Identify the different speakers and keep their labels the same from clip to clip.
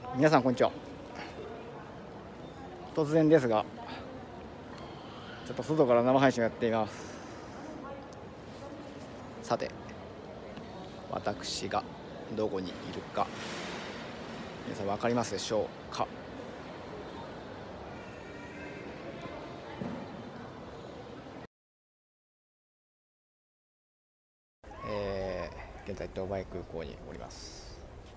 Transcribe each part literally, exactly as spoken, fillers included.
Speaker 1: 皆さんこんにちは。突然ですがちょっと外から生配信をやっています。さて私がどこにいるか皆さん分かりますでしょうか。えー、現在ドバイ空港におります。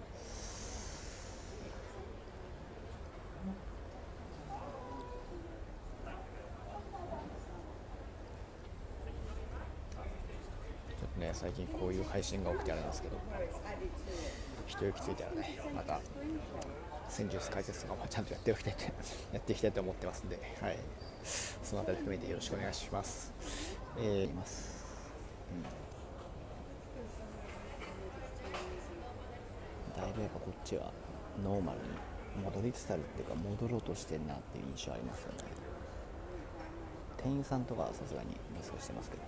Speaker 1: ちょっとね、最近こういう配信が多くてあれなんですけど、一息ついたらね、また戦術解説とかもちゃんとやっておきたいやっていきたいと思ってますんで、はい、そのあたり含めてよろしくお願いします。えー、います、うん、だいぶやっぱこっちはノーマルに戻りつつあるっていうか、戻ろうとしてるなっていう印象ありますよね。店員さんとかはさすがにマスクしてますけど、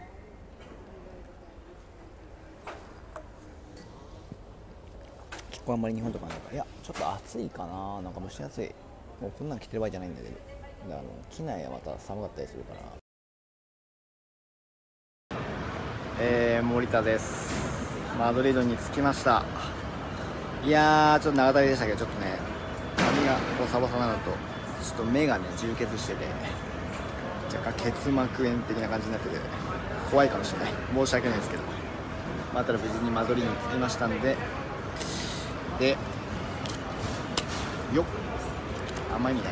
Speaker 1: 結構あんまり日本とかなんか、いやちょっと暑いかな、なんか蒸し暑い、もうこんなん着てる場合じゃないんだけど、あの機内はまた寒かったりするから。えー、森田です。マドリードに着きました。いやーちょっと長旅でしたけど、ちょっとね髪がボサボサなのと、ちょっと目がね充血してて、若干結膜炎的な感じになってて怖いかもしれない、申し訳ないですけど、まあ、ただ無事にマドリードに着きましたんで、でよっ甘いみたい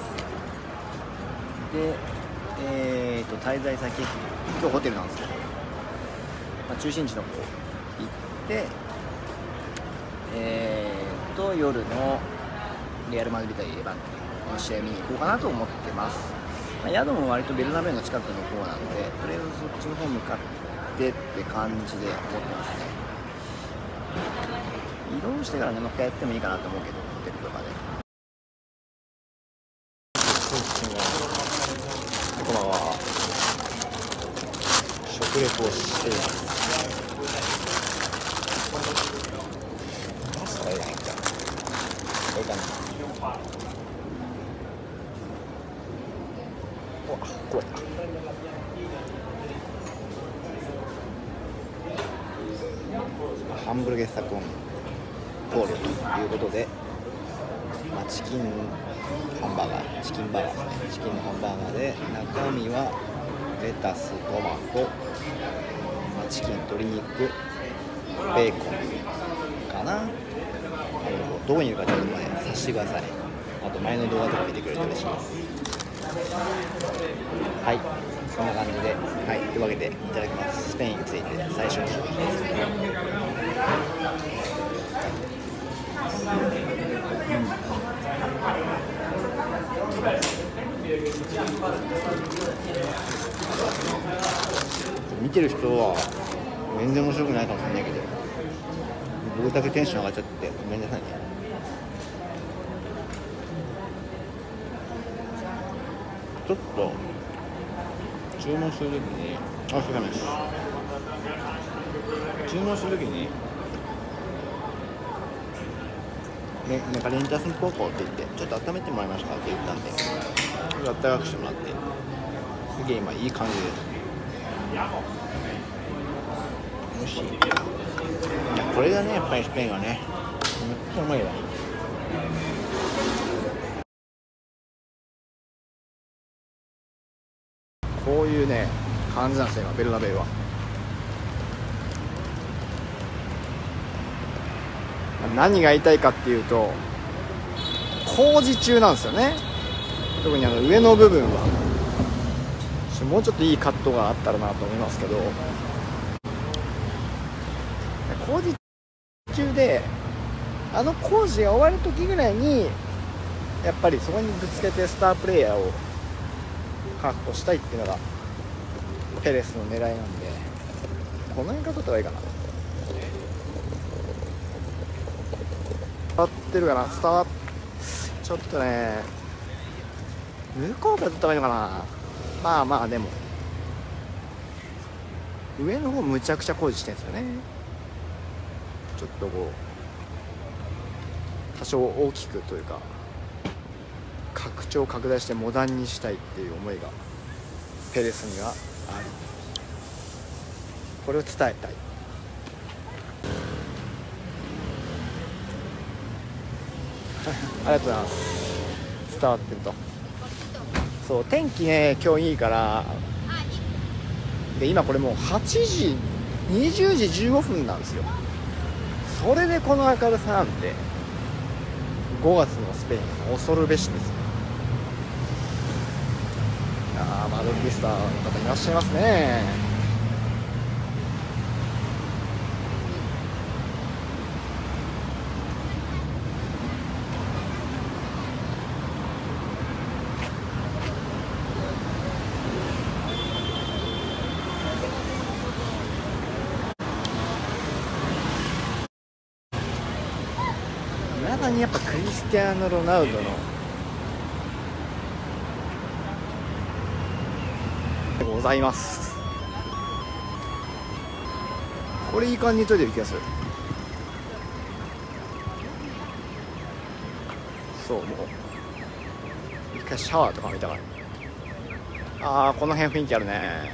Speaker 1: で、えーと滞在先、今日ホテルなんですけど、まあ、中心地の方行って、えーと夜のレアルマドリード対レバンテの試合見に行こうかなと思ってます。まあ、宿も割とベルナベウの近くの方なので、とりあえずそっちの方向かってって感じで思ってますね。移動してからね、もう一回やってもいいかなと思うけど、ホテルとかで。こんばんは。食レポをしています。パスタがいないんだ。これかな。お、これだ。ハンブルゲッサコン考慮ということで、まあ、チキンハンバーガー、チキンバーガーですね。チキンのハンバーガーで、中身はレタス、トマト、まあ、チキン、鶏肉、ベーコンかな。あのどこにいるかちょっとね、察してください。あと前の動画とか見てくれると嬉しいです。はい、そんな感じで、はい、というわけでいただきます。スペインについて最初の食事です。うん、見てる人は全然面白くないかもしれないけど、僕だけテンション上がっちゃってごめんなさいね。ちょっと注文するときに、あ、すいません、注文するときにね、なんかレンタスンポーコって言って、ちょっと温めてもらえましたかって言ったんで、ちょっとあったかくしてもらって、すげえ今いい感じです。美味しい。いや、これがね、やっぱりスペインはね、めっちゃうまいわ。こういうね感じなんですよ今ベルナベウは。何が言いたいかっていうと、工事中なんですよね。特にあの上の部分はもうちょっといいカットがあったらなと思いますけど、工事中で、あの工事が終わる時ぐらいにやっぱりそこにぶつけてスタープレイヤーを確保したいっていうのがペレスの狙いなんで、この辺から撮った方がいいかな。伝わってるかな、伝わっちょっとね、向こうから撮った方がいいのかな。まあまあでも上の方むちゃくちゃ工事してるんですよね。ちょっとこう
Speaker 2: 多少大きくというか拡張拡大してモダンにしたいっていう思いがペレスにはあり、これを伝えたい。ありがとうございます。伝わってると。そう、天気ね今日いいから、で今これもうはちじにじゅうじじゅうごふんなんですよ。それでこの明るさなんてごがつのスペイン恐るべしです。いやー、マドリースターの方いらっしゃいますね。未だにやっぱクリスティアーノ・ロナウドのございます。これいい感じに撮れてる気がする。そう、もう一回シャワーとか見たから、ああこの辺雰囲気あるね。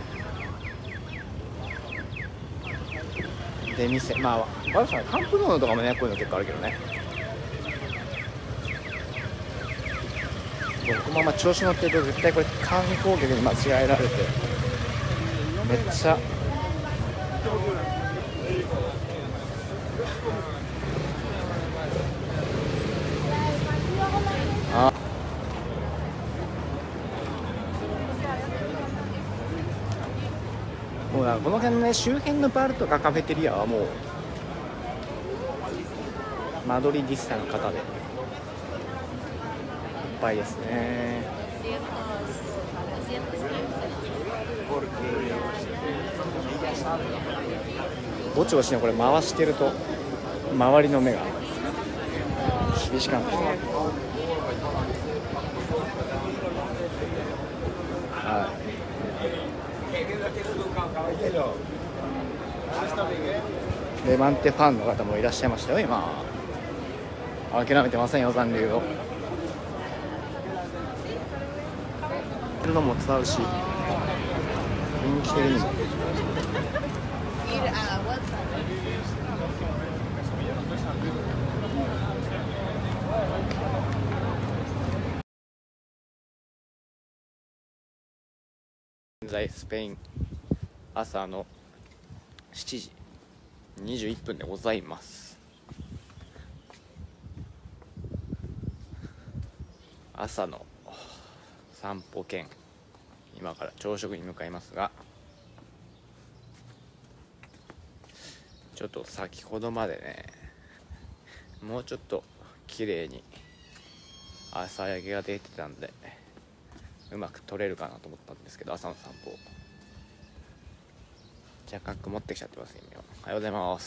Speaker 2: で店、まあバルサカンプノーノとかもねこういうの結構あるけどね。僕もあんま調子乗ってると絶対これ観光客に間違えられてめっちゃあもうなんかこの辺ね周辺のバルとかカフェテリアはもうマドリディスタの方でいっぱいですね。ぼちぼちねこれ回してると周りの目が厳しくなってきて、はい、レバンテファンの方もいらっしゃいましたよ。今諦めてませんよ残留を。るのも伝わるし雰囲気的にも現在スペイン朝のしちじにじゅういっぷんでございます。朝の散歩兼今から朝食に向かいますが、ちょっと先ほどまでねもうちょっと綺麗に朝焼けが出てたんでうまく撮れるかなと思ったんですけど、朝の散歩若干曇ってきちゃってます今。おはようございます。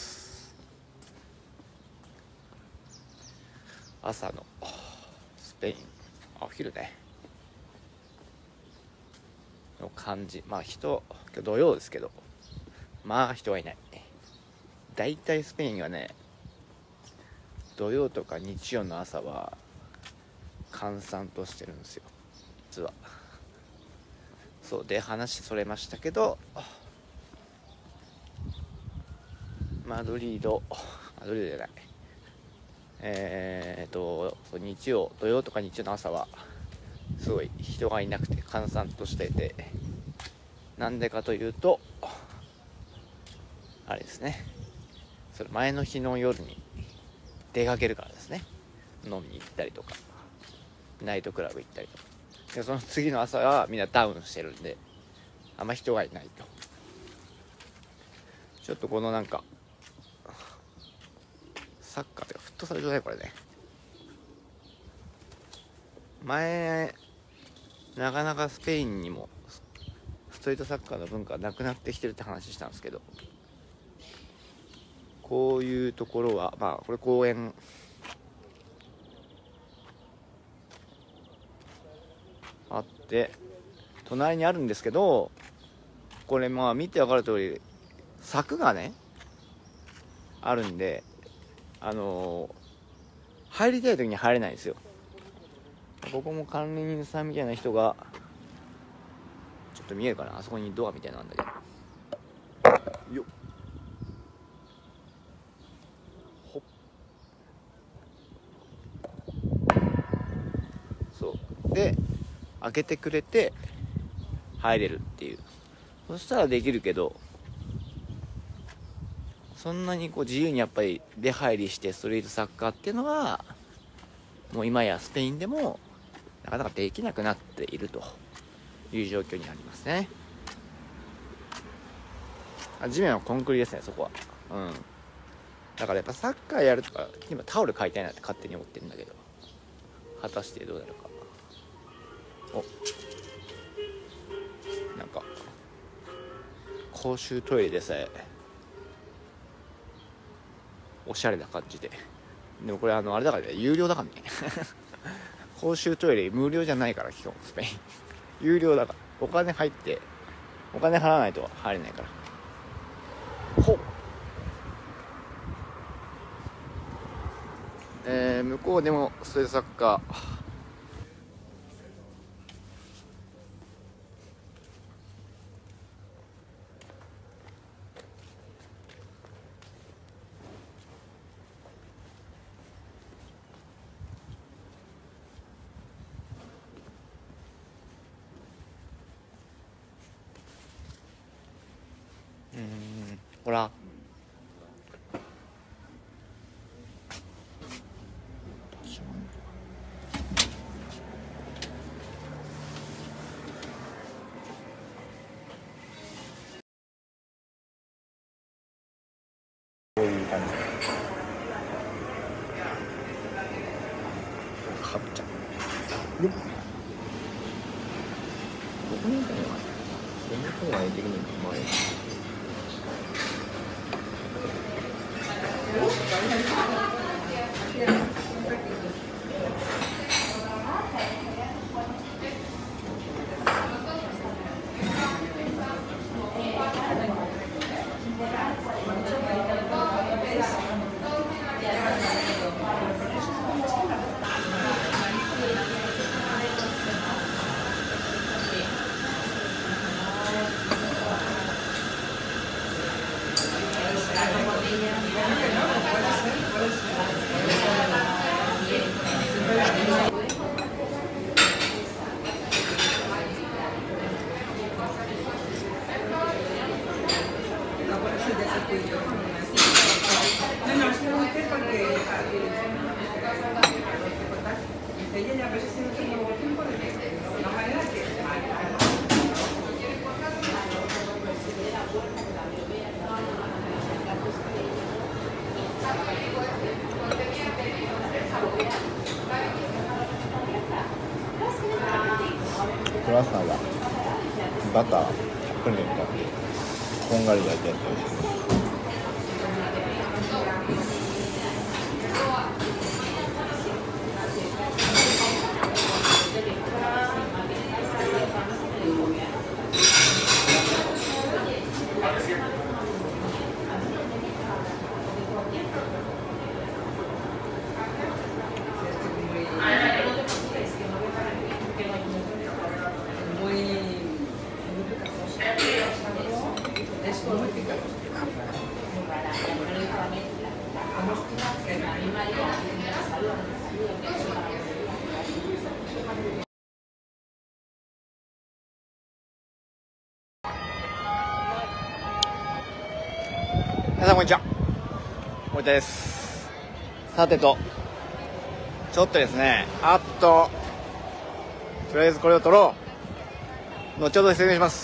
Speaker 2: 朝のスペインお昼ねの感じ、まあ人今日土曜ですけどまあ人はいない。だいたいスペインはね土曜とか日曜の朝は閑散としてるんですよ実は。そうで話それましたけどマドリードマドリードじゃないえー、っと日曜土曜とか日曜の朝はすごい人がいなくて閑散としてて、なんでかというとあれですね、それ前の日の夜に出かけるからですね。飲みに行ったりとかナイトクラブ行ったりとかで、その次の朝はみんなダウンしてるんであんま人がいないと。ちょっとこのなんかサッカーというかフットサルじゃないこれね、前なかなかスペインにもストリートサッカーの文化がなくなってきてるって話したんですけど、こういうところはまあこれ公園あって隣にあるんですけど、これまあ見て分かる通り柵がねあるんで、あのー、 入りたい時に入れないんですよ。ここも管理人さんみたいな人がちょっと見えるかな、あそこにドアみたいなのあるんだけど、よっほっ、そうで開けてくれて入れるっていう。そしたらできるけど、そんなにこう自由にやっぱり出入りしてストリートサッカーっていうのはもう今やスペインでもなかなかできなくなっているという状況にありますね。あ、地面はコンクリですね、そこは。うん。だからやっぱサッカーやるとか、今タオル買いたいなって勝手に思ってるんだけど、果たしてどうなるか。お、なんか公衆トイレでさえおしゃれな感じで。でもこれあのあれだからね、有料だからね公衆トイレ無料じゃないから、基本スペイン有料だから、お金入ってお金払わないと入れないから。ほっ、えー、向こうでもストリートサッカーうーん、ほらこういう感じ。かぶっちゃうよっ、ここにいたのかな、その方が的に前クロワッサンはバターたっぷり塗ってあってこんがり焼いたやつをですね。皆さんこんにちは、森田です。さてとちょっとですね、あっととりあえずこれを撮ろう。後ほど説明します。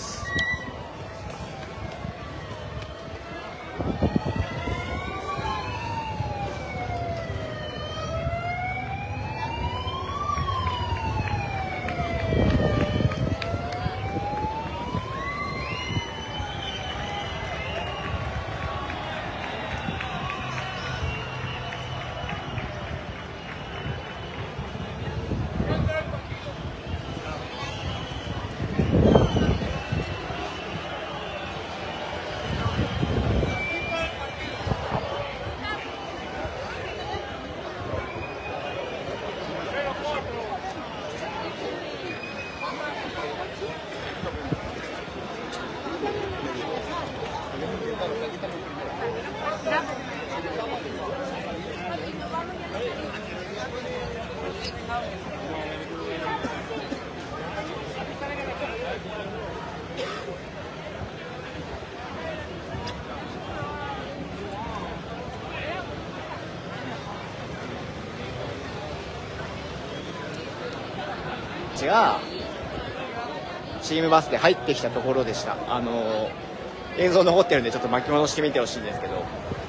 Speaker 2: ちがチームバスで入ってきたところでした。あの映像残ってるんでちょっと巻き戻してみてほしいんですけど、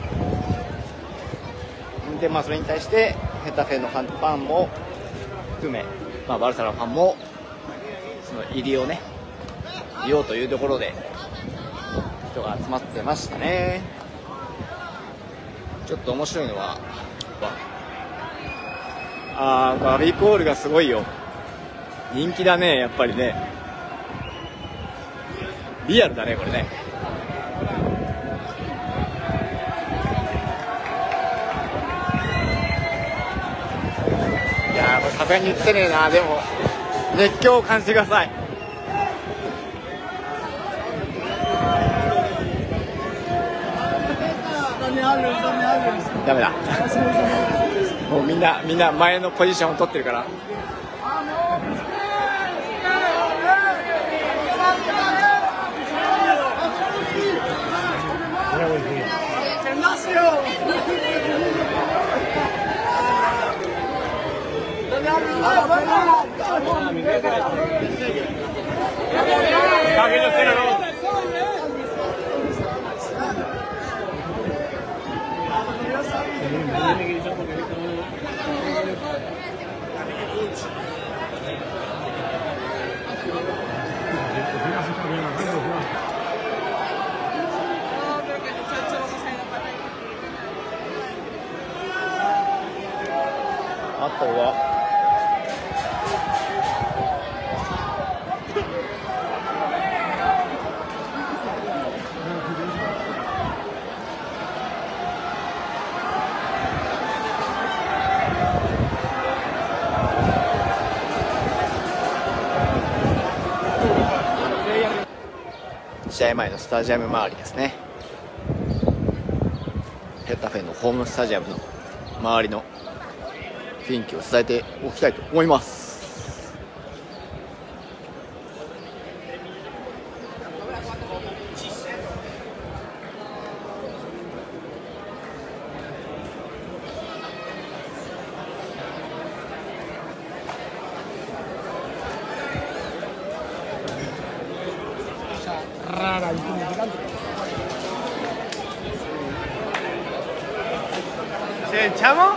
Speaker 2: でまあそれに対してヘタフェのファンも含め、まあ、バルサのファンもその入りをね言おうというところで人が集まってましたね。ちょっと面白いのはあーガビコールがすごいよ。人気だねやっぱりね。リアルだねこれね。いやーこれさすがに言ってねえな。でも熱狂を感じてください。ダメだもうみんなみんな前のポジションを取ってるから。あとは試合前のスタジアム周りですね。ヘタフェのホームスタジアムの周りの雰囲気を伝えておきたいと思います。¿Echamos?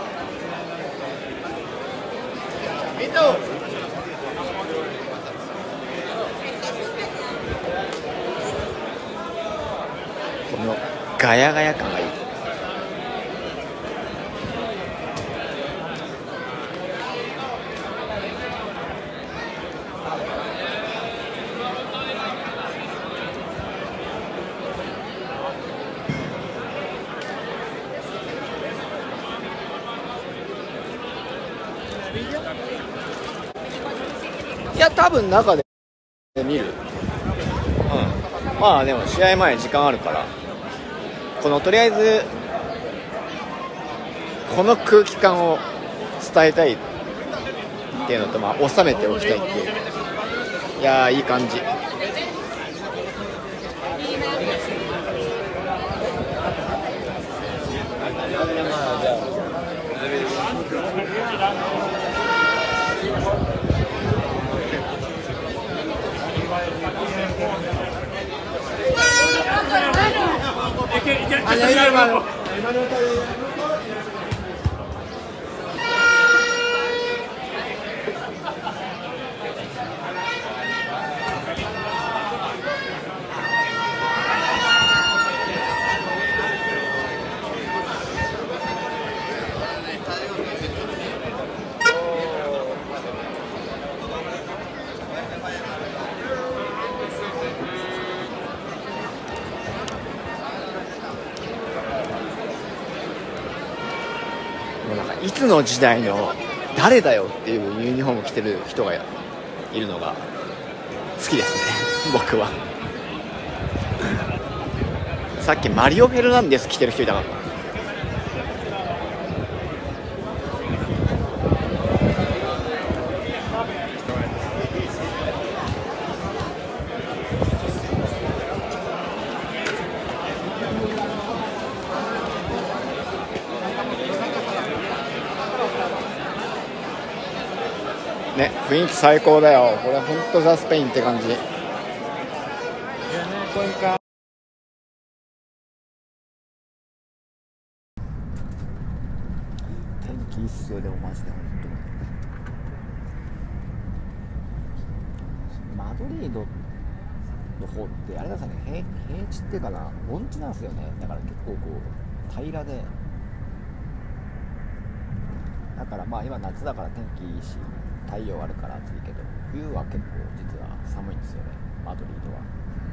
Speaker 2: このガヤガヤ感がいい。いや多分中で見る、うん、まあでも試合前時間あるから、このとりあえずこの空気感を伝えたいっていうのと、まあ収めておきたいっていう、いやーいい感じ。Añadir hermano. Hermano está bien.いつの時代の誰だよっていうユニフォーム着てる人がいるのが好きですね僕は。さっきマリオ・フェルナンデス着てる人いたかった。 ね、雰囲気最高だよ。これほんとザ・スペインって感じ。これか天気いいっすよ。でもマジで本当マドリードの方ってあれなんですよね、平, 平地っていうかな、盆地なんですよね。だから結構こう平らで、だからまあ今夏だから天気いいし太陽あるから暑いけど、冬は結構実は寒いんですよね、マドリードは。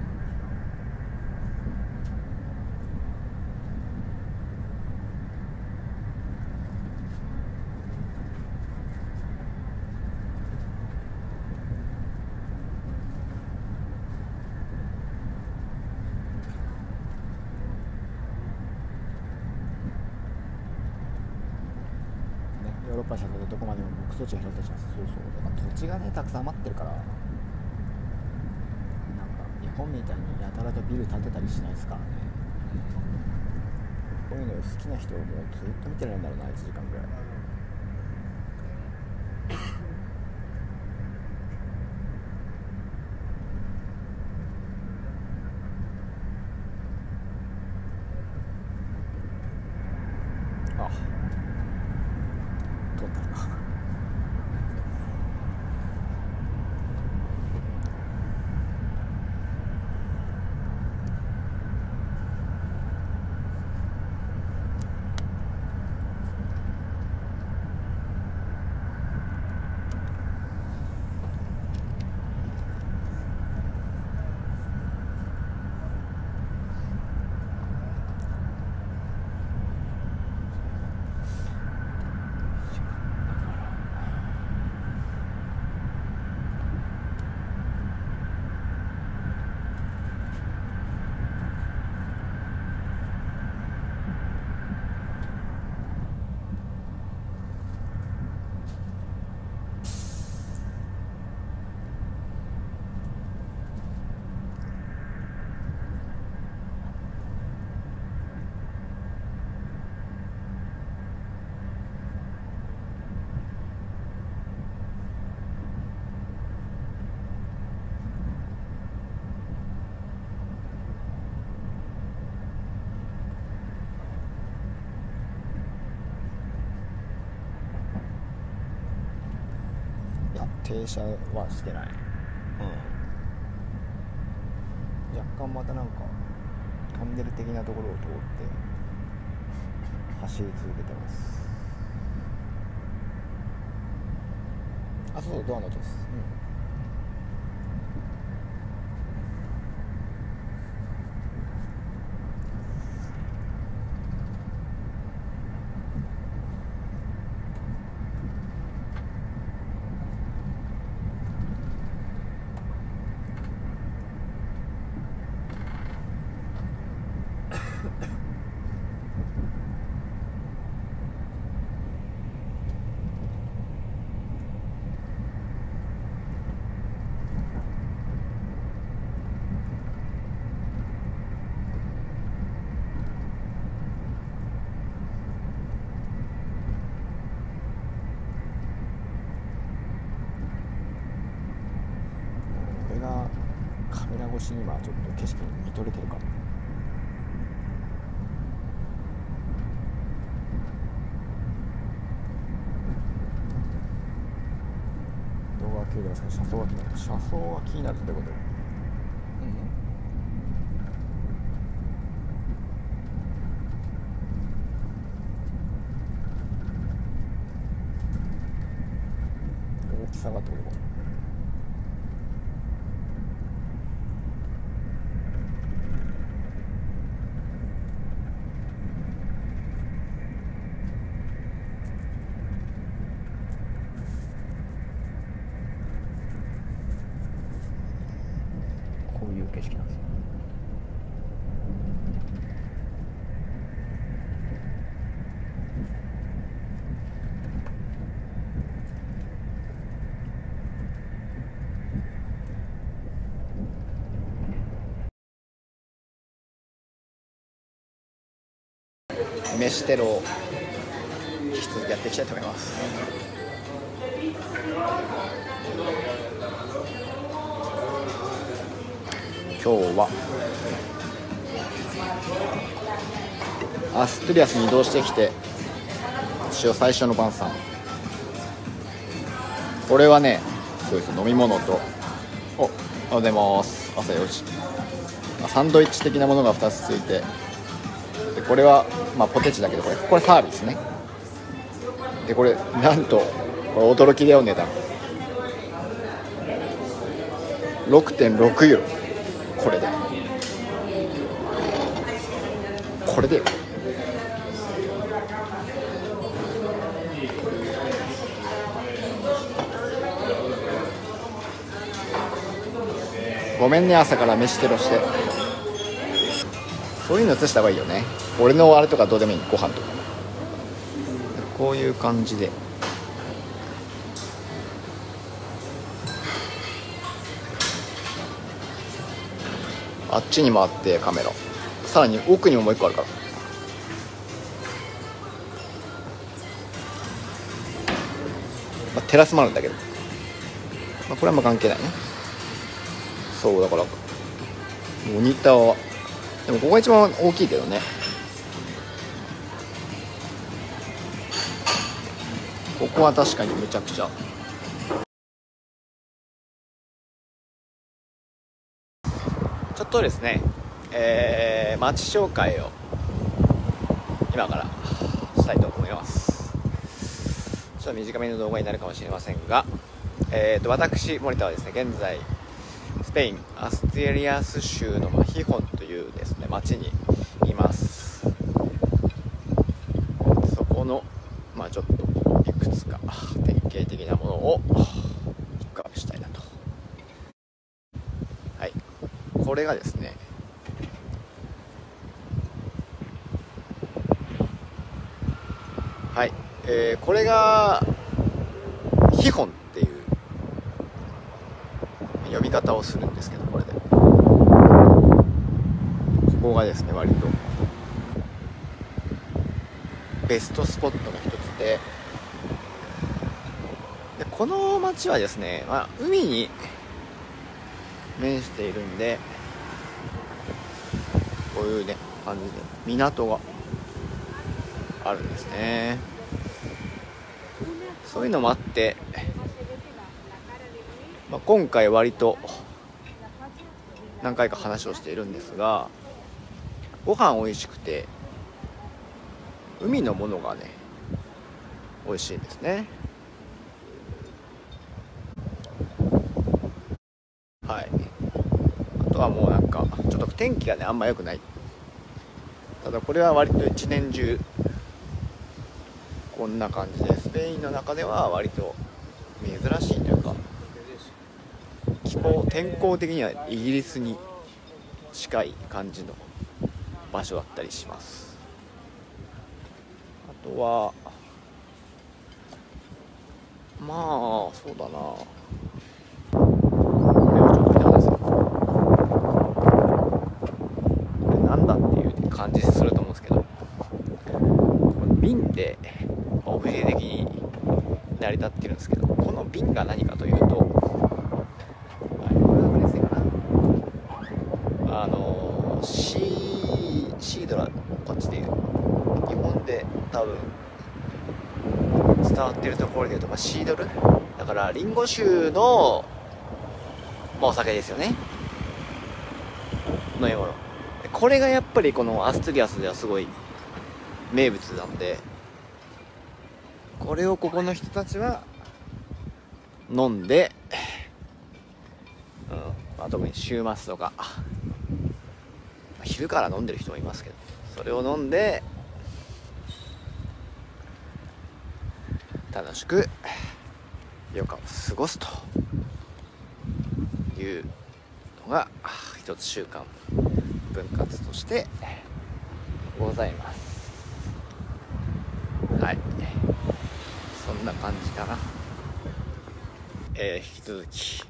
Speaker 2: ヨーロッパ車でどこまでもクソ地が広がってします。そうそう。だから土地がねたくさん余ってるから、なんか日本みたいにやたらとビル建てたりしないですからね。こういうの好きな人はもうずっと見てられるんだろうな、いちじかんぐらい。あ、通ったな。停車はしてない。うん。若干またなんかトンネル的なところを通って走り続けてます。あ、そう、ドアの音です。うん。カメラ越しに今ちょっと景色に見とれてるかも。動画系では車窓が気になる。車窓が気になるってこと。うん、大きさがってことか。こういう景色なんですよ。飯テロを引き続きやっていきたいと思います。 今日はアストゥリアスに移動してきて一応最初の晩餐、これはねそうです、飲み物と、お、おはようございます、朝よじ、サンドイッチ的なものがふたつついて、でこれは、まあ、ポテチだけどこれこれサービスね。でこれなんとこれ驚きだよ、値段 ろくてんろくユーロ、これでこれでよ。ごめんね、朝から飯テロして。そういうの映した方がいいよね。俺のあれとかどうでもいい、ご飯とか。こういう感じであっちに回ってカメラ、さらに奥にももう一個あるから、まあ、テラスもあるんだけど、まあ、これはまあ関係ないね。そうだからモニターはでもここが一番大きいけどね。ここは確かにめちゃくちゃちょっとですね、えー、街紹介を今からしたいと思います。ちょっと短めの動画になるかもしれませんが、えーと私森田はですね、現在スペインアストゥリアス州のヒホンというですね町にいます。そこのまあちょっといくつか典型的なものをピックアップしたいなと。はい、これがですね、はい、えー、これがヒホンっていう呼び方をするんですけど、これでここがですね割とベストスポットの一つで、でこの町はですね、まあ、海に面しているんで、こういうね感じで港があるんですね。そういうのもあって、まあ、今回割と何回か話をしているんですが、ご飯美味しくて海のものがね美味しいんですね。はい、あとはもうなんかちょっと天気がねあんま良くない。ただこれは割と一年中こんな感じで、スペインの中では割と珍しいというか、気候天候的にはイギリスに近い感じの場所だったりします。あとはまあそうだな、これをちょっと見たんですよ。これなんだっていう感じすると思うんですけど、瓶でオブジェ的に成り立ってるんですけど、この瓶が何かというと、これは分かりやすいかな、あのシーシードラ、こっちでいう日本で多分伝わってるところでいうと、まあ、シードルだからリンゴ酒の、まあ、お酒ですよね、飲み物。これがやっぱりこのアストゥリアスではすごい名物なんで、これをここの人たちは飲んで、うんまあ、特に週末とか昼から飲んでる人もいますけど、それを飲んで楽しく余暇を過ごすというのが一つ習慣分割としてございます。はい、そんな感じかな。えー、引き続き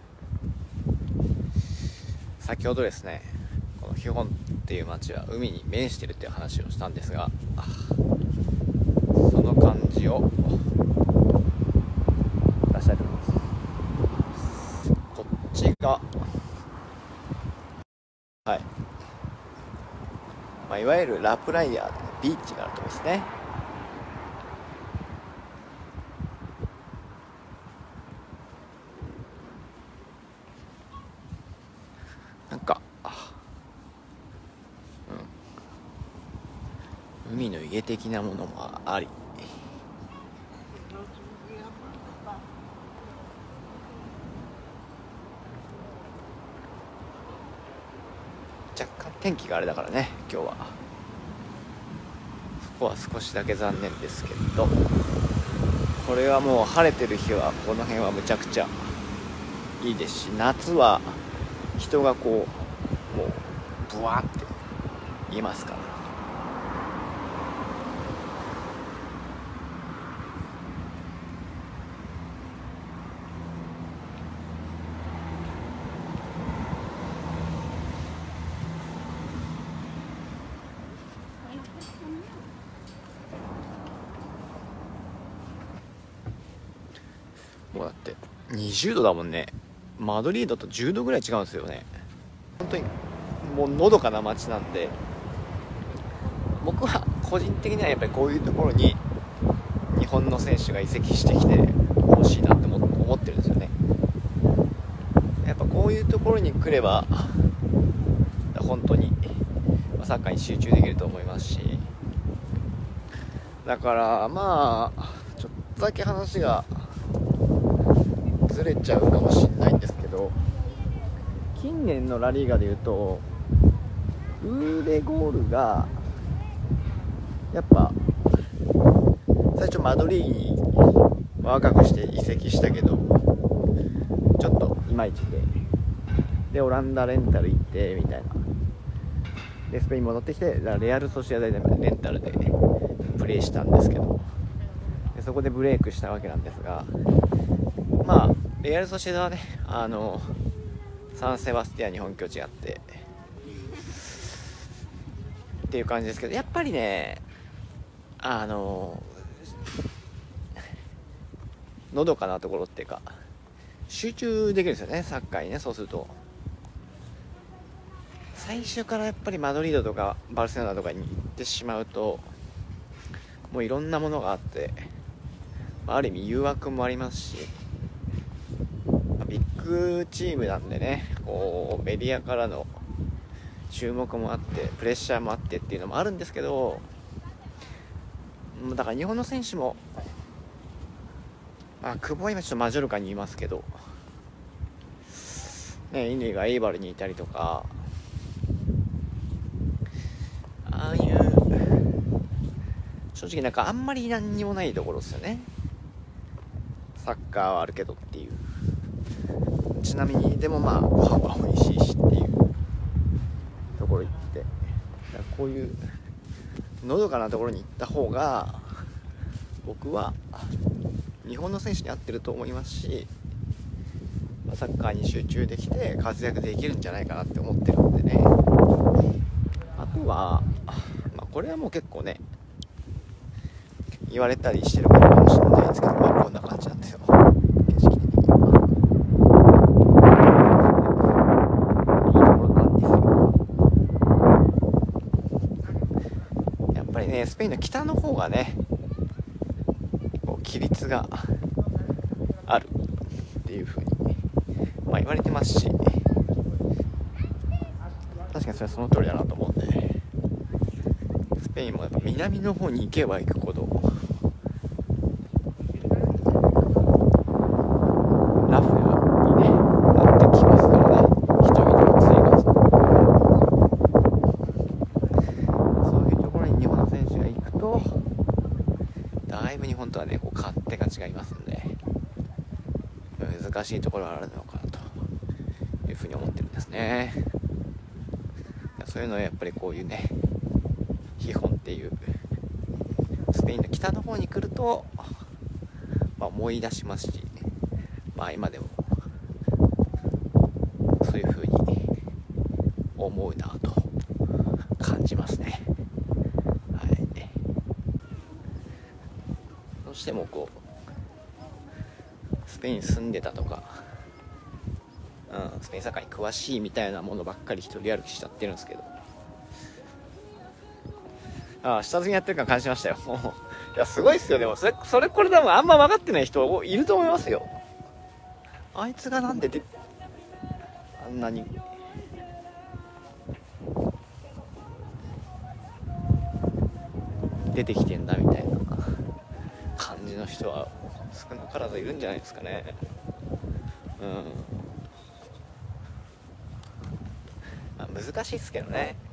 Speaker 2: 先ほどですね、このヒホンっていう町は海に面しているっていう話をしたんですが、その感じを話したいと思います。こっちがはい、まあ、いわゆるラプライヤーでビーチがあるところですね。なんか、うん、海の家的なものもあり、若干天気があれだからね、今日はそこは少しだけ残念ですけど、これはもう晴れてる日はこの辺はむちゃくちゃいいですし、夏は人がこうもうブワーっていますから。もうだってにじゅうどだもんね。マドリードとじゅうどぐらい違うんですよね。本当にもうのどかな街なんで、僕は個人的にはやっぱりこういうところに日本の選手が移籍してきてほしいなって思ってるんですよね。やっぱこういうところに来れば本当にサッカーに集中できると思いますし、だからまあちょっとだけ話がずれちゃうかもしれないんですけど、近年のラリーガでいうとウーデゴールがやっぱ最初マドリーに若くして移籍したけどちょっといまいちで、でオランダレンタル行ってみたいな、でスペイン戻ってきてレアル・ソシエダでレンタルでプレーしたんですけど、でそこでブレイクしたわけなんですが、まあレアル・ソシエダはね、あのサンセバスティアンに本拠地あってっていう感じですけど、やっぱりね、あののどかなところっていうか集中できるんですよね、サッカーにね。そうすると最初からやっぱりマドリードとかバルセロナとかに行ってしまうともういろんなものがあって、ある意味誘惑もありますし、ビッグチームなんでね、こうメディアからの注目もあってプレッシャーもあってっていうのもあるんですけど、だから日本の選手も、まあ、久保は今ちょっとマジョルカにいますけどね、乾がエイバルにいたりとか、ああいう正直なんかあんまり何にもないところですよね。サッカーはあるけどっていう。ちなみにでもまあご飯は美味しいしっていうところ行って、こういうのどかなところに行った方が僕は日本の選手に合ってると思いますし、サッカーに集中できて活躍できるんじゃないかなって思ってるんでね。あとは、まあ、これはもう結構ね言われたりしてることかもしれないですけど、まあ、こんな感じなんですよ、景色的には。いいところなんですよ。やっぱりねスペインの北の方がねこう規律があるっていう風に、まあ、言われてますし、確かにそれはその通りだなと思うんで、スペインもやっぱ南の方に行けば行くほどラフにねなってきますからね、人々の追加、そういうところに日本の選手が行くとだいぶ日本とはねこう勝手が違いますんで、難しいところがあるのかなというふうに思ってるんですね。そういうのはやっぱりこういうね基本っていうスペインの北の方に来ると、まあ、思い出しますし、まあ今でもそういうふうに思うなと感じますね。はい。どうしてもこうスペイン住んでたとか、うん、スペインサッカーに詳しいみたいなものばっかり一人歩きしちゃってるんですけど、ああ下積みやってるから感じましたよ。もういやすごいっすよ。でもそれそれこれ多分あんま分かってない人いると思いますよ。あいつがなんでであんなに出てきてんだみたいな感じの人は少なからずいるんじゃないですかね。うん、まあ、難しいっすけどね。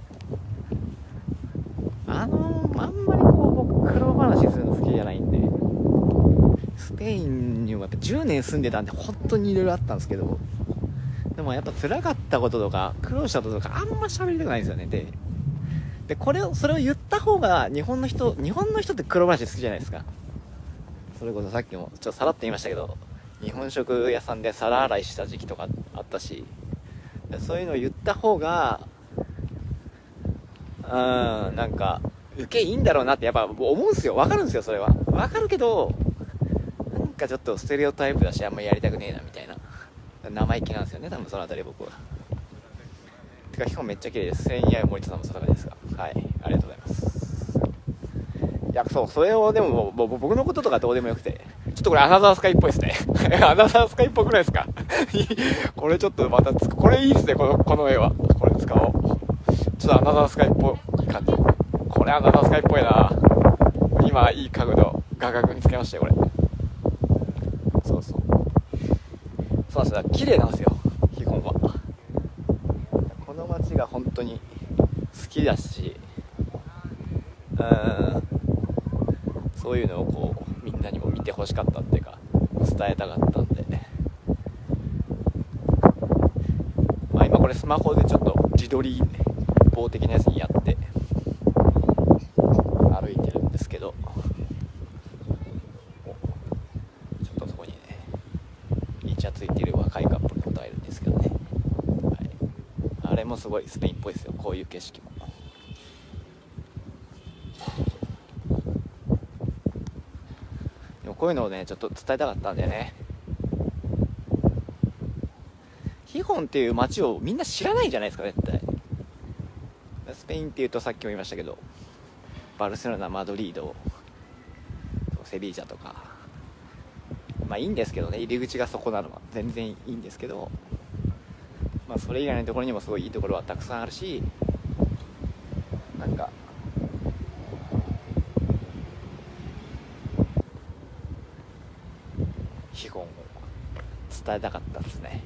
Speaker 2: あのあんまりこう僕苦労話するの好きじゃないんで、スペインにもやっぱじゅうねん住んでたんで本当にいろいろあったんですけど、でもやっぱ辛かったこととか苦労したこととかあんま喋りたくないんですよね。ででこれをそれを言った方が日本の人日本の人って苦労話好きじゃないですか。それこそさっきもちょっとさらって言いましたけど、日本食屋さんで皿洗いした時期とかあったし、そういうのを言った方がうんなんか受けいいんだろうなってやっぱ思うんすよ。わかるんですよ。それはわかるけど、なんかちょっとステレオタイプだしあんまりやりたくねえなみたいな生意気なんですよね、多分そのあたり僕は。てか基本めっちゃ綺麗です。千夜森田さんも定かですが、はいありがとうございます。いやそうそれをでももう僕のこととかどうでもよくて、ちょっとこれアナザースカイっぽいですね。アナザースカイっぽくないですか？これちょっとまたつこれいいですね、このこの絵は。これ使おう。ちょっとアナザースカイっぽい感じ。これアナザースカイっぽいな。今いい角度画角見つけましたよこれ。そうそうそうなんですよ。綺麗なんですよ基本は。この街が本当に好きだし、うーんそういうのをこうみんなにも見てほしかったっていうか伝えたかったんで、まあ今これスマホでちょっと自撮り棒的なやつにやって歩いてるんですけど、ちょっとそこにねイチャついてる若いカップルのことがいるんですけどね、はい、あれもすごいスペインっぽいですよ、こういう景色も。でもこういうのをねちょっと伝えたかったんだよね。ヒホンっていう街をみんな知らないじゃないですか絶対。スペインっていうとさっきも言いましたけどバルセロナ、マドリード、セビージャとか、まあいいんですけどね、入り口がそこなのは全然いいんですけど、まあそれ以外のところにもすごいいいところはたくさんあるし、なんか基本を伝えたかったですね。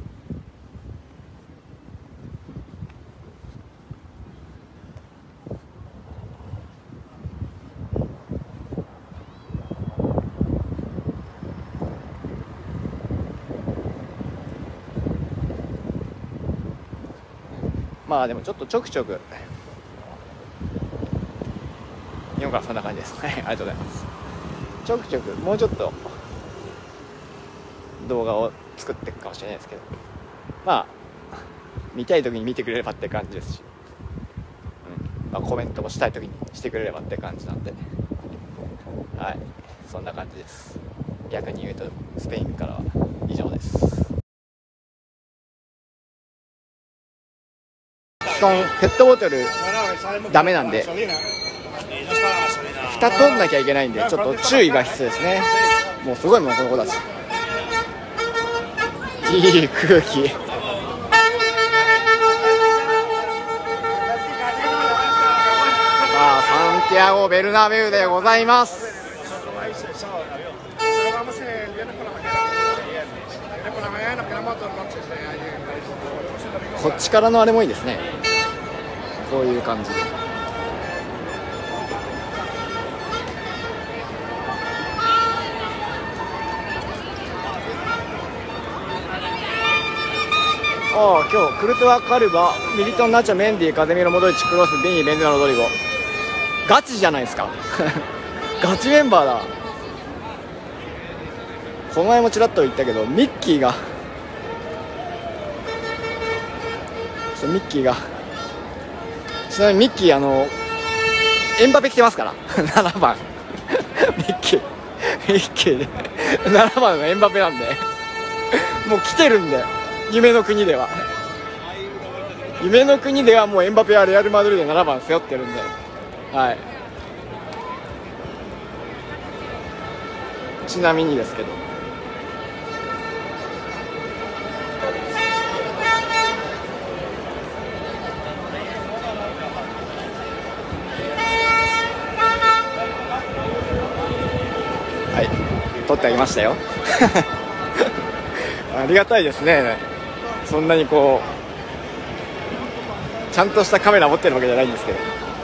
Speaker 2: まあでもちょっとちょくちょく日本からそんな感じです。はいありがとうございます。ちょくちょくもうちょっと動画を作っていくかもしれないですけど、まあ見たい時に見てくれればって感じですし、うんまあ、コメントもしたい時にしてくれればって感じなんで、はいそんな感じです。逆に言うとスペインからは以上です。ペットボトルダメなんで蓋取んなきゃいけないんでちょっと注意が必要ですね。もうすごいもんこの子たち、いい空気。さあサンティアゴ・ベルナベウでございます。こっちからのあれもいいですね、こういう感じで。ああ今日クルトワ・カルバ、ミリトン・ナチョ、メンディ、カゼミロ・モドリッチ、クロス、ビニー、ベンゼマ、ロドリゴ、ガチじゃないですかガチメンバーだ。この前もちらっと言ったけどミッキーがミッキーがちなみにミッキーあのエンバペ着てますからななばんミッキー一気でななばんのエンバペなんでもう来てるんで、夢の国では夢の国ではもうエンバペはレアル・マドリードでななばん背負ってるんで、はい。ちなみにですけど、はい、撮ってあげましたよありがたいですね。そんなにこうちゃんとしたカメラ持ってるわけじゃないんですけど、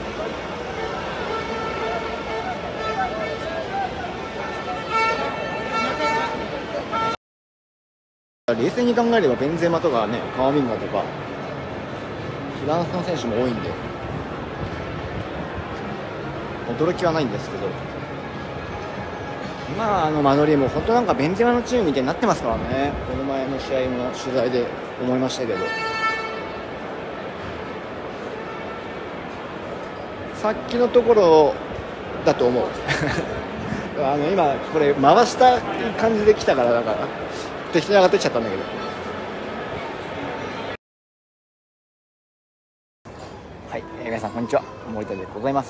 Speaker 2: 冷静に考えればベンゼマとかね、カワミンガとかフランスの選手も多いんで驚きはないんですけど、まああのマドリーも本当なんかベンゼマのチームみたいになってますからね。この前の試合の取材で思いましたけど、さっきのところだと思うあの今これ回した感じで来たからなんか適当に上がってきちゃったんだけど、はい、えー、皆さんこんにちは、森田でございます。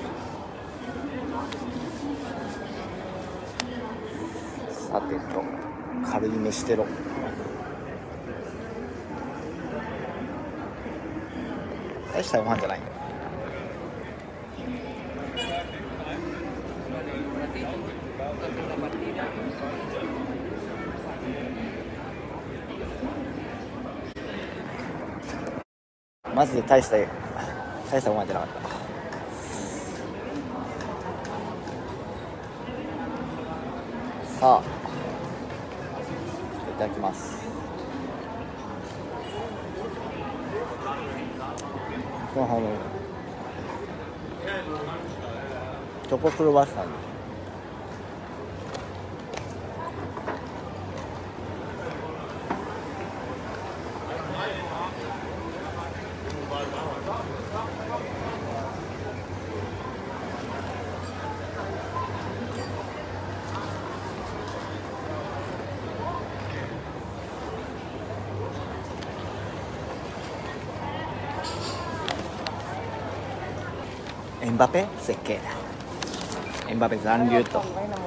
Speaker 2: さてと、軽い飯テロ大したご飯じゃない。マジで大した大したご飯じゃなかった。さあいただきます。このチョコクロワッサン、エンバペ設計だ。エンバペ残留と。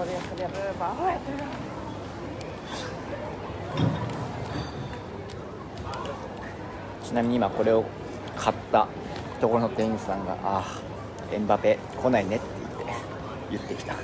Speaker 2: ちなみに今これを買ったところの店員さんが、ああエンバペ来ないねって言って言ってきた。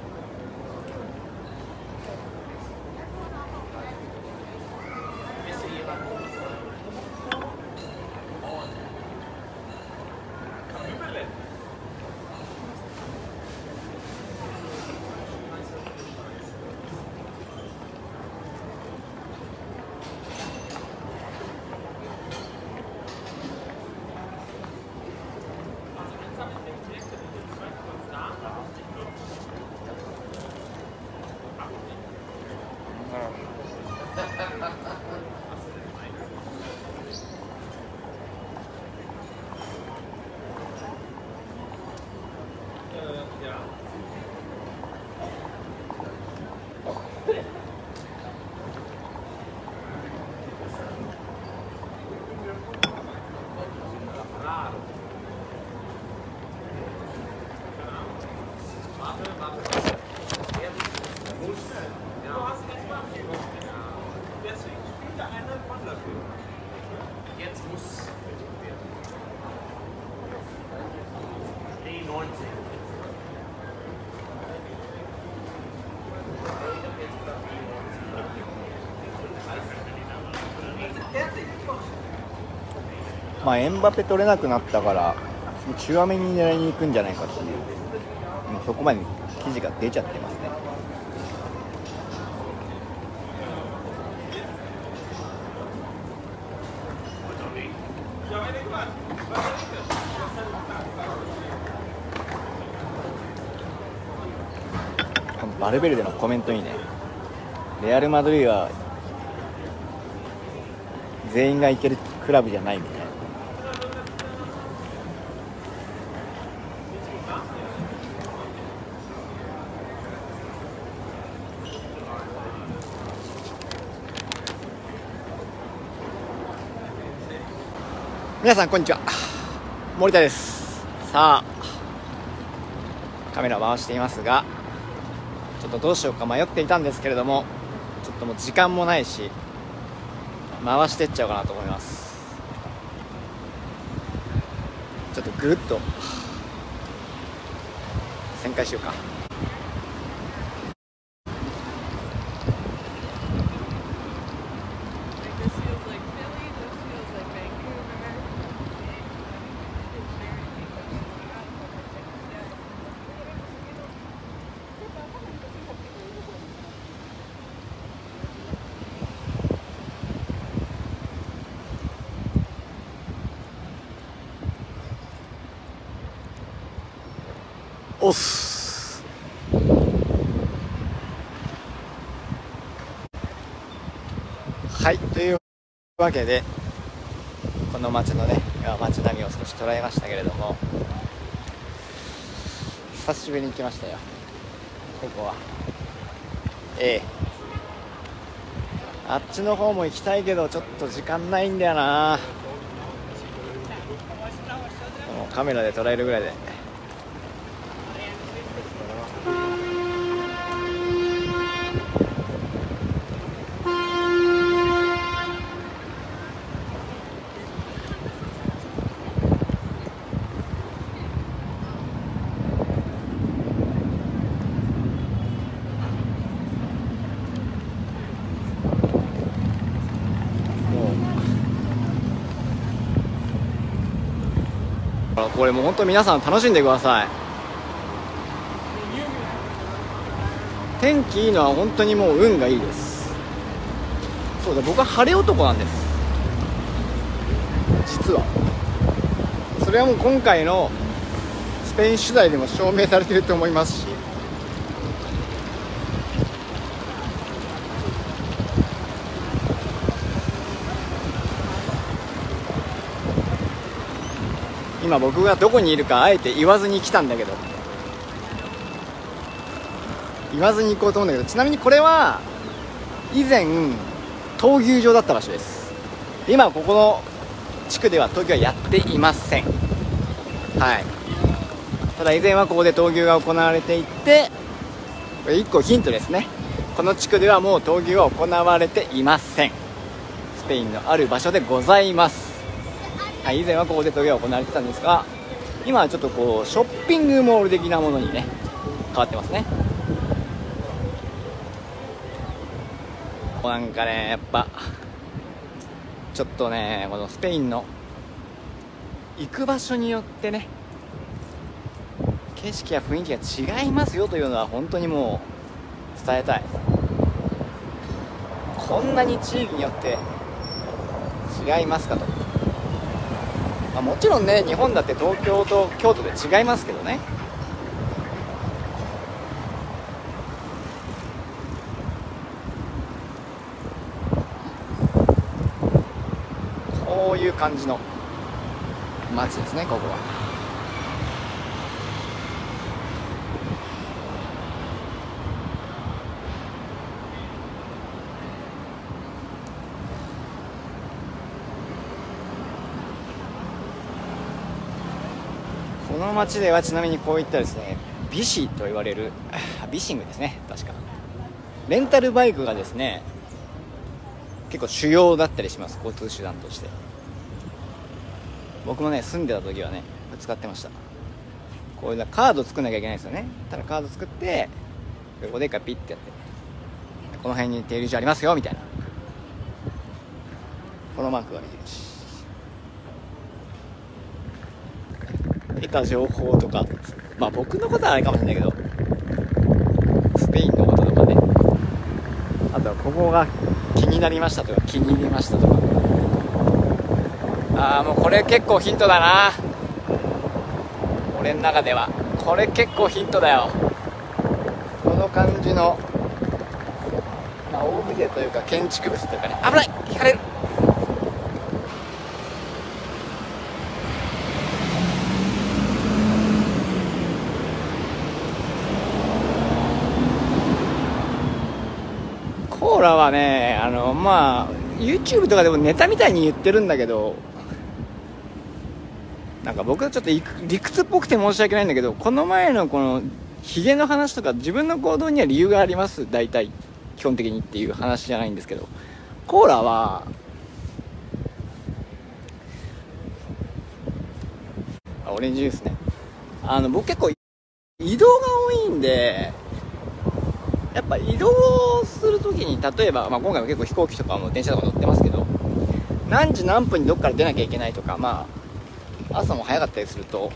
Speaker 2: まあエンバペ取れなくなったからチュアメに狙いに行くんじゃないかっていう、もうそこまで記事が出ちゃってますね。バルベルデのコメントにね、レアル・マドリードは全員が行けるクラブじゃないみたいな。 皆さんこんにちは、森田です。さあカメラを回していますが、ちょっとどうしようか迷っていたんですけれども、ちょっともう時間もないし回してっちゃおうかなと思います。ちょっとぐるっと旋回しようか。おっす。はい、というわけでこの街のね街並みを少し捉えましたけれども、久しぶりに来ましたよ、ここは。ええあっちの方も行きたいけどちょっと時間ないんだよな。もうカメラで捉えるぐらいでこれもう本当皆さん楽しんでください。天気いいのは本当にもう運がいいです。そうだ、僕は晴れ男なんです、実は。それはもう今回のスペイン取材でも証明されていると思いますし、今僕がどこにいるかあえて言わずに来たんだけど言わずに行こうと思うんだけど、ちなみにこれは以前闘牛場だった場所です。今ここの地区では闘牛はやっていません。はい、ただ以前はここで闘牛が行われていて、これいっこヒントですね。この地区ではもう闘牛は行われていません。スペインのある場所でございます。はい、以前はここで闘牛が行われてたんですが、今はちょっとこうショッピングモール的なものにね変わってますね。なんかねやっぱちょっとねこのスペインの行く場所によってね景色や雰囲気が違いますよというのは本当にもう伝えたい。こんなに地域によって違いますかと。まあ、もちろんね日本だって東京と京都で違いますけどね。こういう感じの街ですね、ここは。この街ではちなみにこういったですねビシと言われるビシングですね、確かレンタルバイクがですね結構主要だったりします、交通手段として。僕もね住んでた時はね使ってました。こういうカード作んなきゃいけないですよね。ただカード作ってここで一回ピッてやって、この辺に停留所ありますよみたいな、このマークができるし、得た情報とか、まあ僕のことはあれかもしれないけどスペインのこととかね、あとはここが気になりましたとか気に入りましたとか、ああもうこれ結構ヒントだな。俺の中ではこれ結構ヒントだよ。この感じの、まあ、オブジェというか建築物というかね、危ない引かれる。コーラはねあのまあ YouTube とかでもネタみたいに言ってるんだけど、 なんか僕はちょっと理屈っぽくて申し訳ないんだけど、この前のこのヒゲの話とか自分の行動には理由があります、大体基本的にっていう話じゃないんですけど、コーラはあオレンジジュースね、あの僕結構移動が多いんで、やっぱ移動するときに例えば、まあ、今回も結構飛行機とかも電車とか乗ってますけど、何時何分にどっから出なきゃいけないとか、まあ朝も早かったりすると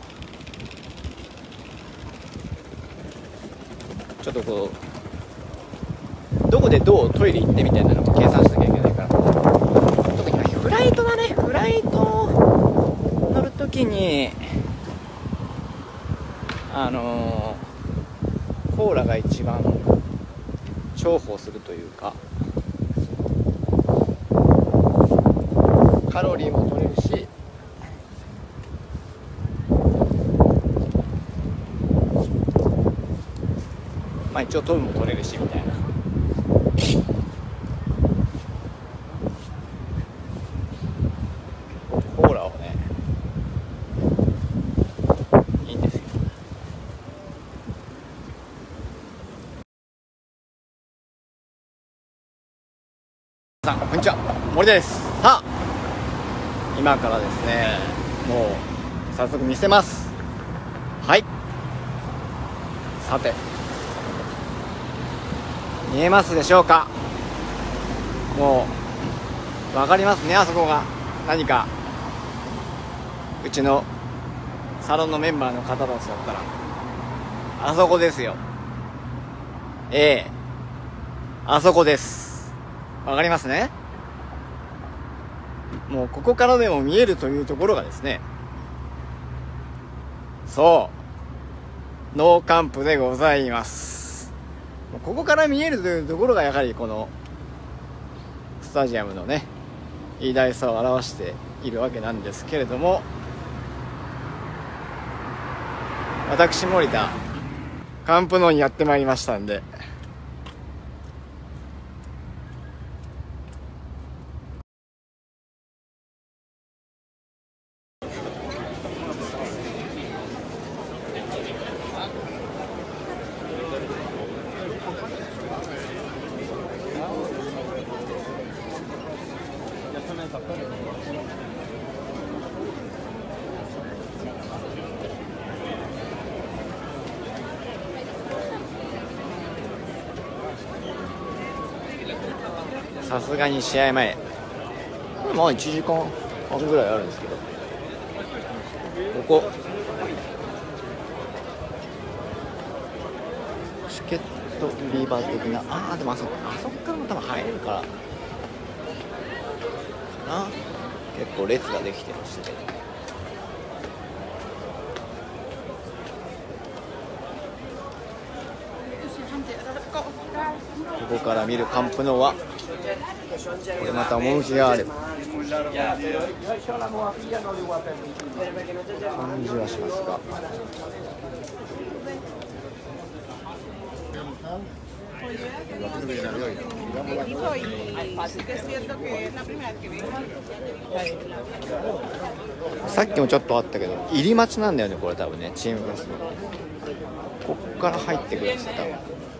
Speaker 2: ちょっとこうどこでどうトイレ行ってみたいなのも計算しなきゃいけないから、特にフライトだね、フライト乗るときにあのー、コーラが一番重宝するというか、カロリーも取れるし、まあ一応糖分も取れるしみたいな。コーラをね、いいんですよ。さあこんにちは、森田です。さあ今からですね、もう早速見せます。はい、さて見えますでしょうか。もう分かりますね、あそこが何か。うちのサロンのメンバーの方たちだったらあそこですよ。ええあそこです。分かりますね。もうここからでも見えるというところがですね、そうノーカンプでございます。ここから見えるというところがやはりこのスタジアムのね偉大さを表しているわけなんですけれども、私森田カンプノーにやってまいりましたんで、さすがに試合前まあいちじかんはんぐらいあるんですけど、ここチケット売り場的な、ああでもあそこあそこからも多分入れるからかな。結構列ができてまして、ここから見るカンプノーはこれまた趣がある感じはしますが、さっきもちょっとあったけど入り待ちなんだよね、これ多分ね、チームバスのこっから入ってくるんですよ多分。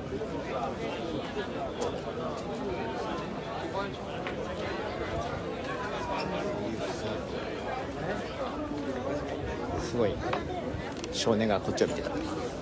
Speaker 2: すごい少年がこっちを見てた。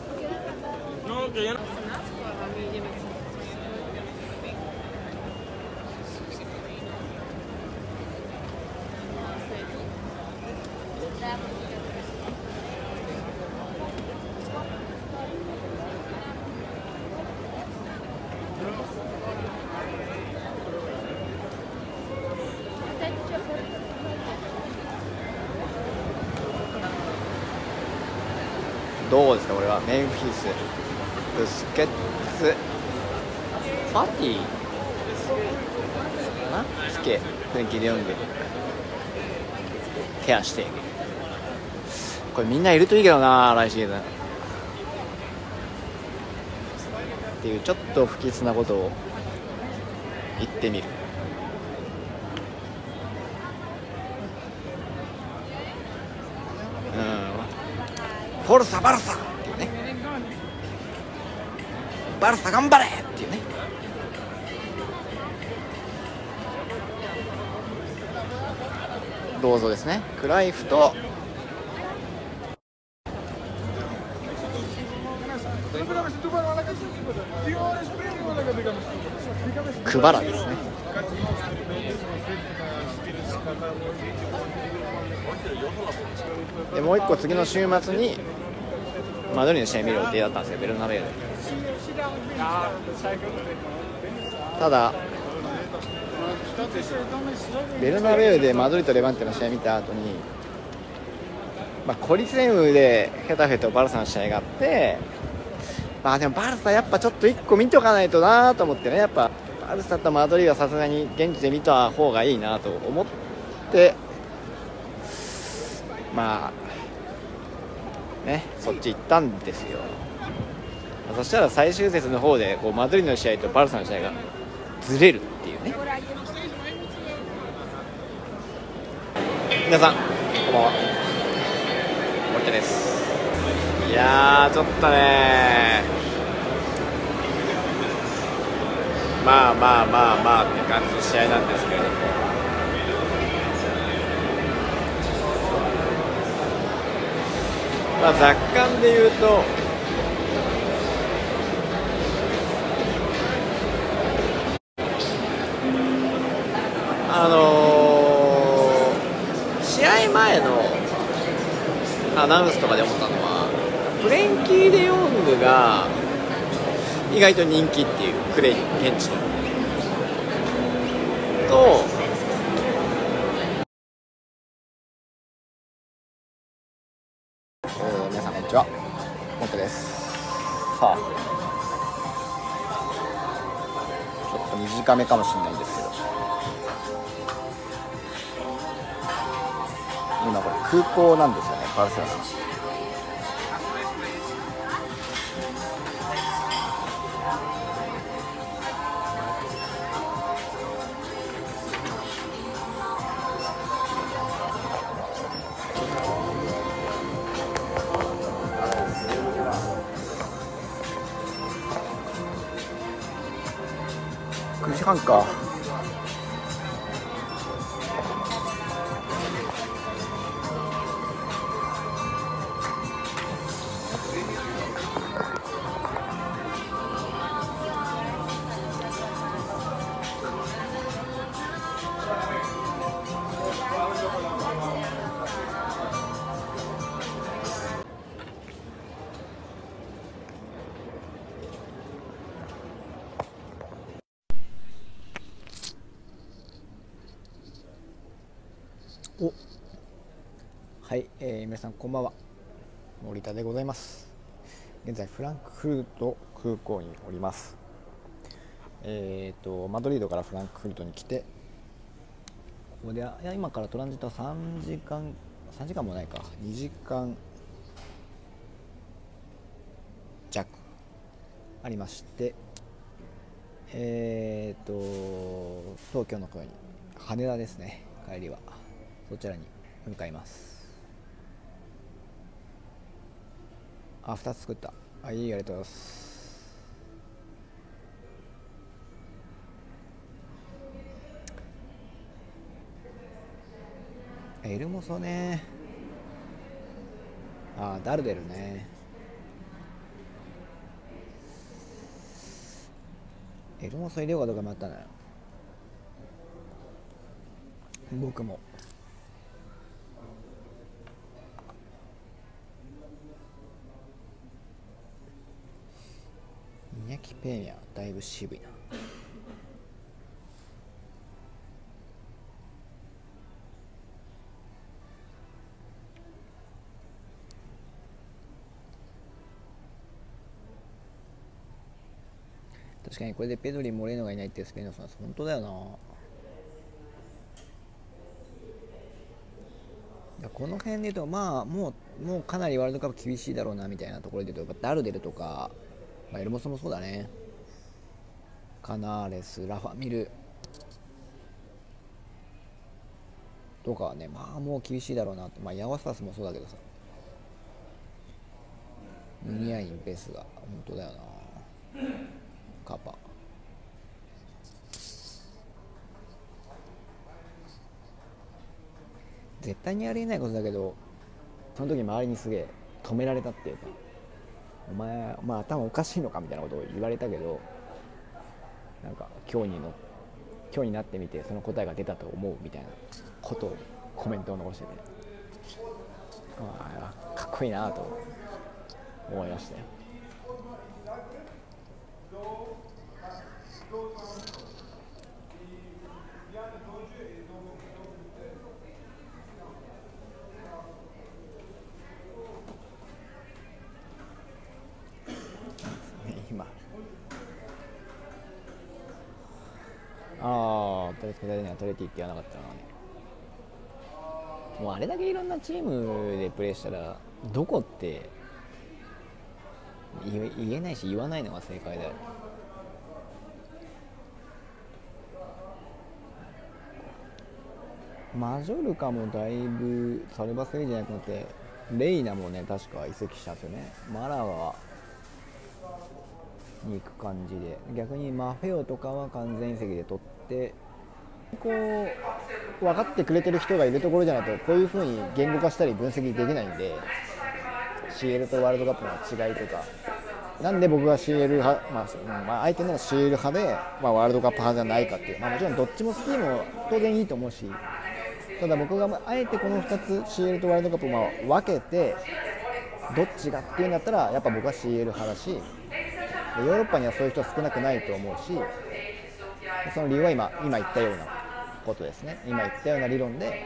Speaker 2: どうですか、これはメンフィス、ブスケッツ、ファティかな、スケ、フレンキー・デヨング、テアシテ、これみんないるといいけどな、来シーズンっていうちょっと不吉なことを言ってみる。うフォルサバルサっていうね、バルサ頑張れっていうね。銅像ですね。クライフとクバラですね。でもう一個次の週末にマドリーの試合見る予定だったんですよ、ベルナベウで。ただベルナベウでマドリーとレバンテの試合見た後に、まあ、コリセムでヘタフェとバルサの試合があって、まあでもバルサやっぱちょっといっこ見とかないとなと思ってね、やっぱバルサとマドリーはさすがに現地で見た方がいいなと思って、まあねそっち行ったんですよ。そしたら最終節の方でこうマドリーの試合とバルサの試合がずれるっていうね。皆さんこんばんは、森田です。いやーちょっとねまあまあまあまあって感じの試合なんですけれども、まあ若干で言うとあのー、試合前のアナウンスとかで思ったのは、フレンキー・デ・ヨングが意外と人気っていうプレー現地のと、えー、皆さんこんにちは、本当です。さあちょっと短めかもしれないんですけど、今これ空港なんですよね、バルセロナ。くじはんか。おはい、えー、皆さんこんばんは、森田でございます。現在フランクフルト空港におります。えーとマドリードからフランクフルトに来て、ここでいや今からトランジットはさんじかんさんじかんもないか、にじかん弱ありまして、えーと東京の声に羽田ですね、帰りはそちらに向かいます。あ、ふたつ作った。あ、いい、ありがとうございます。エルモソね。あ、ダルデルね。エルモソ入れようかどうか迷ったのよ、僕も。イニャキ・ペーニャだいぶ渋いな。確かにこれでペドリ・モレーノがいないってスペインのさん、本当だよな。この辺で言うと、まあもうもうかなりワールドカップ厳しいだろうなみたいなところで言うと、ダルデルとか、まあ、エルモソもそうだね、カナーレス、ラファミルとかはね、まあもう厳しいだろうなって、まあヤワスパスもそうだけどさ、
Speaker 1: ユニアインベスが本当だよな。カパ絶対にありえないことだけど、その時周りにすげえ止められたっていうか、お前お前頭おかしいのかみたいなことを言われたけど、なんか今日にの今日になってみてその答えが出たと思うみたいなことをコメントを残してて、ああかっこいいなと思いましたよ。今ああトレティにはトレティって言わなかったな。もうあれだけいろんなチームでプレーしたらどこって言え、言えないし言わないのが正解だよ。マジョルカもだいぶサルバスレイじゃなくなってレイナもね確か移籍したんですよね。マラワに行く感じで、逆にマフェオとかは完全移籍で取って、こう分かってくれてる人がいるところじゃないとこういう風に言語化したり分析できないんで、 シーエル とワールドカップの違いとか、なんで僕が シーエル 派、まあまあ、相手の シーエル 派で、まあ、ワールドカップ派じゃないかっていう、まあ、もちろんどっちも好きも当然いいと思うし、ただ僕があえてこのふたつ シーエル とワールドカップをまあ分けてどっちがっていうんだったらやっぱ僕は シーエル 派だし、ヨーロッパにはそういう人少なくないと思うし、その理由は今今言ったようなことですね。今言ったような理論で、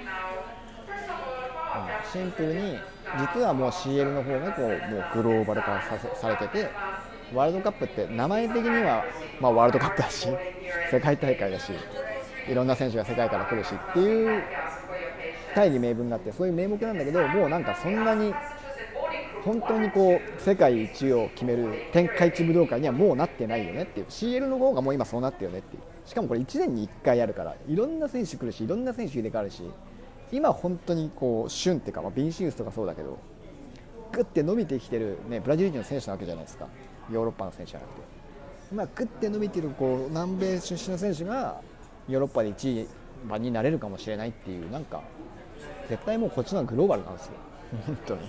Speaker 1: うん、シンプルに実はもう シーエル の方がこうもうグローバル化させされてて、ワールドカップって名前的にはまあワールドカップだし世界大会だしいろんな選手が世界から来るしっていう大義名分があって、そういう名目なんだけど、もうなんかそんなに本当にこう世界一を決める天下一武道会にはもうなってないよねっていう、 シーエル の方がもう今そうなってるよねっていう。しかもこれいちねんにいっかいやるからいろんな選手来るしいろんな選手入れ替わるし、今本当にこう旬っていうか、まあ、ビニシウスとかそうだけどグッて伸びてきてる、ね、ブラジル人の選手なわけじゃないですか、ヨーロッパの選手じゃなくて、まあ、グッて伸びてるこう南米出身の選手がヨーロッパでいちい番になれるかもしれないっていう、なんか絶対もうこっちの方がグローバルなんですよ本当に。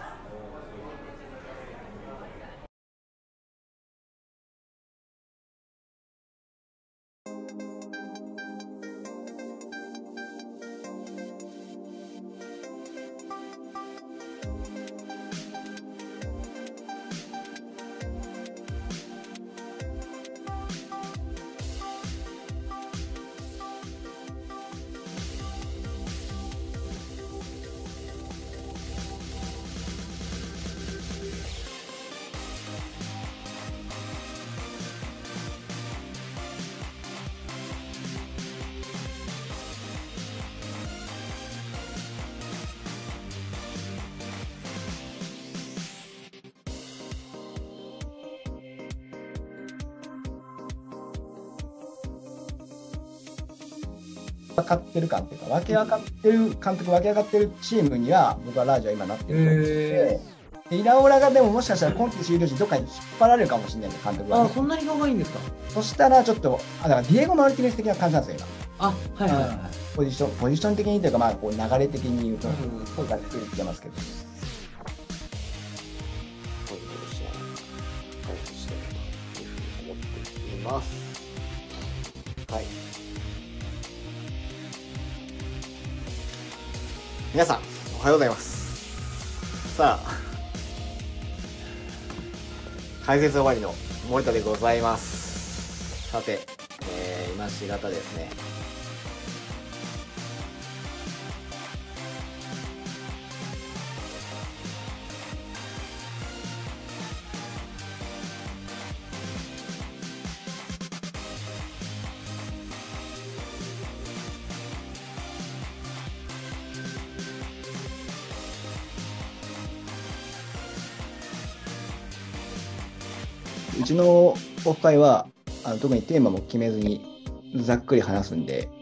Speaker 1: 分かってる感っていうか、分け分かってる監督、分け分かってるチームには僕はラージは今なってると思ってて、でイラオラがでももしかしたら今季終了時どっかに引っ張られるかもしれないんで、監督は、ね、
Speaker 3: あ、そんなに評判いいんですか。
Speaker 1: そしたらちょっとあだからディエゴ・マルティネス的な感じなんですよ
Speaker 3: 今。あ、はいはいはい、
Speaker 1: ポジションポジション的にというか、まあこう流れ的に言うとそうざっくり言ってますけど、思っています。はい。皆さんおはようございます。さあ解説終わりの森田でございます。さて、えー、今しがたですね、うちのオフ会はあの特にテーマも決めずにざっくり話すんで、